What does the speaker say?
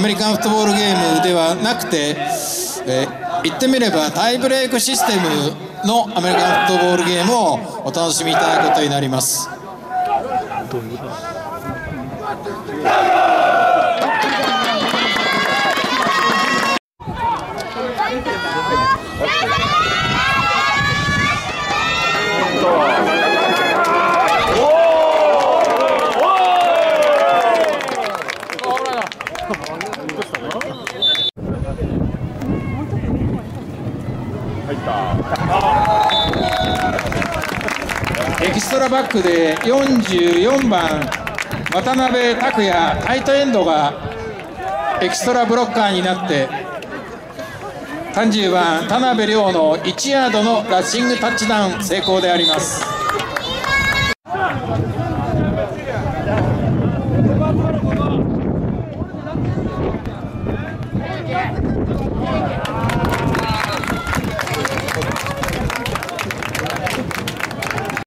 メリカンフットボールゲームではなくて、言ってみればタイブレークシステムのアメリカンフットボールゲームをお楽しみいただくことになります。エキストラバックで44番渡辺拓也タイトエンドがエキストラブロッカーになって、30番田辺亮の1ヤードのラッシングタッチダウン成功であります。